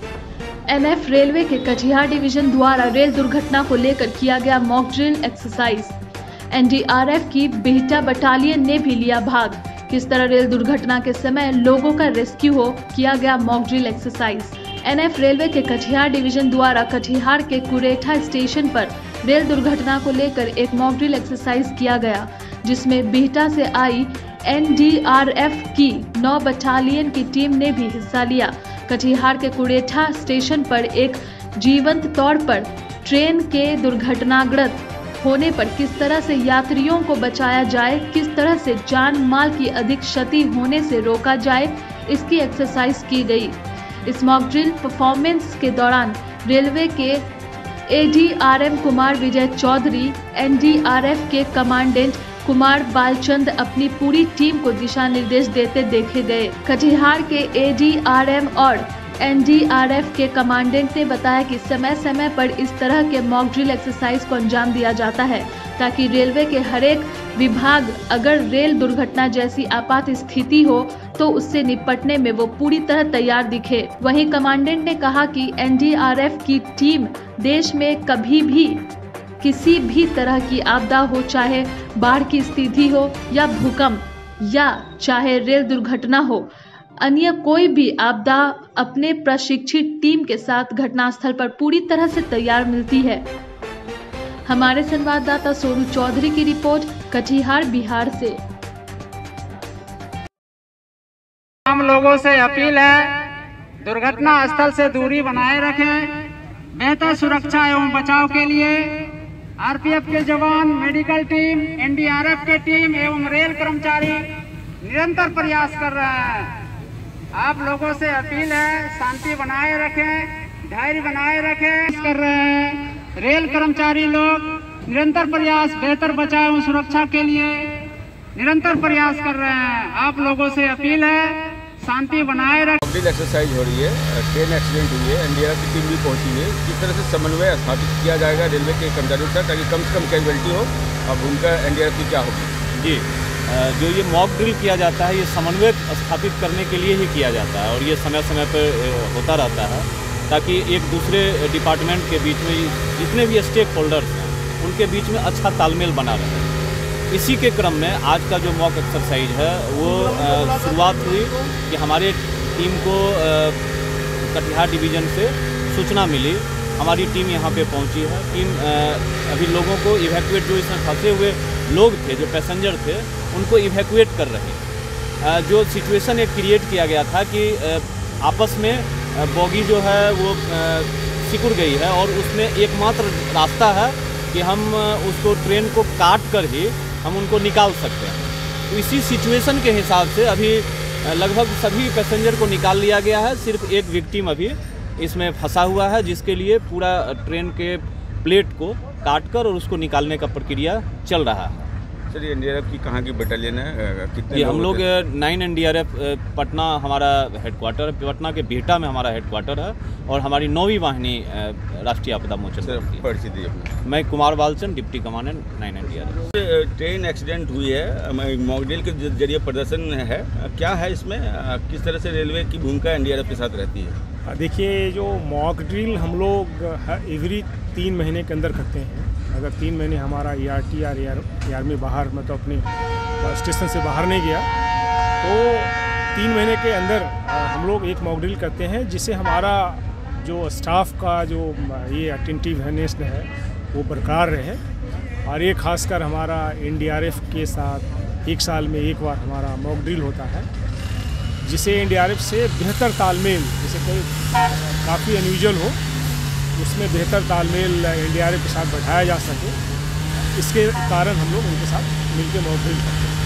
NF railway के Katihar division द्वारा rail दुर्घटना को लेकर किया गया मॉक ड्रिल एक्सरसाइज। एनडीआरएफ की बिहटा बटालियन ने भी लिया भाग। किस तरह रेल दुर्घटना के समय लोगों का रेस्क्यू हो, किया गया mock drill exercise. NF railway के कटिहार डिवीजन द्वारा कटिहार के कुरेठा स्टेशन पर रेल दुर्घटना को लेकर एक मॉक ड्रिल एक्सरसाइज किया गया, जिसमें बिहटा से आई एनडीआरएफ की 9 बटालियन की टीम ने भी हिस्सा लिया। कटिहार के कुरेठा स्टेशन पर एक जीवंत तौर पर ट्रेन के दुर्घटनाग्रस्त होने पर किस तरह से यात्रियों को बचाया जाए, किस तरह से जान माल की अधिक क्षति होने से रोका जाए, इसकी एक्सरसाइज की गई। इस मॉक ड्रिल परफॉर्मेंस के दौरान रेलवे के एडीआरएम कुमार विजय चौधरी, एनडीआरएफ के कमांडेंट कुमार बालचंद अपनी पूरी टीम को दिशा निर्देश देते देखे गए। कटिहार के एडीआरएम और एनडीआरएफ के कमांडेंट ने बताया कि समय समय पर इस तरह के मॉक ड्रिल एक्सरसाइज को अंजाम दिया जाता है, ताकि रेलवे के हरेक विभाग अगर रेल दुर्घटना जैसी आपात स्थिति हो तो उससे निपटने में वो पूरी तरह तैयार दिखे। वहीं कमांडेंट ने कहा कि एनडीआरएफ की टीम देश में कभी भी किसी भी तरह की आपदा हो, चाहे बाढ़ की स्थिति हो या भूकंप या चाहे रेल दुर्घटना हो, अन्य कोई भी आपदा अपने प्रशिक्षित टीम के साथ घटनास्थल पर पूरी तरह से तैयार मिलती है। हमारे संवाददाता सोनू चौधरी की रिपोर्ट, कटिहार, बिहार से। हम लोगों से अपील है, दुर्घटना स्थल से दूरी बनाए रखें। बेहतर सुरक्षा एवं बचाव के लिए आरपीएफ के जवान, मेडिकल टीम, एनडीआरएफ के टीम एवं रेल कर्मचारी निरंतर प्रयास कर रहे हैं। आप लोगों से अपील है, शांति बनाए रखें, धैर्य बनाए रखें कर रहे हैं। रेल कर्मचारी लोग निरंतर प्रयास, बेहतर बचाव एवं सुरक्षा के लिए निरंतर प्रयास कर रहे हैं। आप लोगों से अपील है, शांति बनाए रखें। ड्रिल एक्सरसाइज हो रही है, ट्रेन एक्सीडेंट हुई है, एनडीआरएफ की टीम भी पहुंची है। किस तरह से समन्वय स्थापित किया जाएगा रेलवे के कर्मचारियों के साथ, ताकि कम से कम कैजुअलिटी हो और भूमिका एनडीआरएफ की क्या होगी? जी, जो ये मॉक ड्रिल किया जाता है, ये समन्वय स्थापित करने के लिए ही किया जाता है और ये समय समय पर होता रहता है, ताकि एक दूसरे डिपार्टमेंट के बीच में जितने भी स्टेक होल्डर्स हैं उनके बीच में अच्छा तालमेल बना रहे। इसी के क्रम में आज का जो मॉक एक्सरसाइज है वो शुरुआत हुई कि हमारे टीम को कटिहार डिवीज़न से सूचना मिली, हमारी टीम यहाँ पे पहुँची है। टीम अभी लोगों को इवैक्यूएट, जो इसमें फंसे हुए लोग थे, जो पैसेंजर थे, उनको इवैक्यूएट कर रहे। जो सिचुएशन एक क्रिएट किया गया था कि आपस में बोगी जो है वो सिकुड़ गई है और उसमें एकमात्र रास्ता है कि हम उसको ट्रेन को काट कर ही हम उनको निकाल सकते हैं। तो इसी सिचुएशन के हिसाब से अभी लगभग सभी पैसेंजर को निकाल लिया गया है। सिर्फ एक विक्टिम अभी इसमें फंसा हुआ है, जिसके लिए पूरा ट्रेन के प्लेट को काट कर और उसको निकालने का प्रक्रिया चल रहा है। सर, ये एनडीआरएफ की कहाँ की बटालियन है, कितने? हम लोग 9 एनडीआरएफ पटना हमारा हेडक्वार्टर है, पटना के बिहटा में हमारा हेडक्वार्टर है और हमारी 9वीं वाहिनी राष्ट्रीय आपदा मोचन। परिस्थिति मैं Kumar Balchand, deputy commandant 9 NDRF. Train accident हुई है, मॉक ड्रिल के जरिए प्रदर्शन है, क्या है इसमें, किस तरह से रेलवे की भूमिका एनडीआरएफ के साथ रहती है? देखिए, जो मॉक ड्रिल हम लोग एवरी 3 महीने के अंदर करते हैं। अगर 3 महीने हमारा ERT या आर्मी बाहर, मतलब अपने स्टेशन से बाहर नहीं गया, तो 3 महीने के अंदर हम लोग एक मॉक ड्रिल करते हैं, जिससे हमारा जो स्टाफ का जो ये अटेंटिवनेस है वो बरकरार रहे। और ये खासकर हमारा एनडीआरएफ के साथ 1 साल में 1 बार हमारा मॉक ड्रिल होता है, जिसे एनडीआरएफ से बेहतर तालमेल, जैसे कोई काफ़ी अनयूजुअल हो, उसमें बेहतर तालमेल एनडीआरएफ के साथ बैठाया जा सके। इसके कारण हम लोग उनके साथ मिलकर मॉक ड्रिल करते हैं।